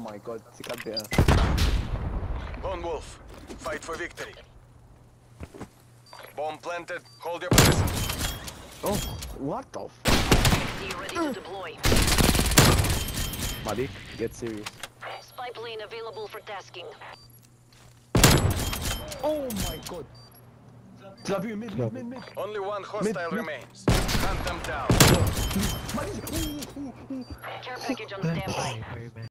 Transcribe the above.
my god, sikat ya. Lone Wolf, fight for victory. Bomb planted, hold your position. Oh, what the f... Ready to deploy. Madik, get serious. Spy plane available for tasking. Oh my god. Slap you, mid. Only one hostile Mid. remains. Hunt them down. Madik! Care package on standby.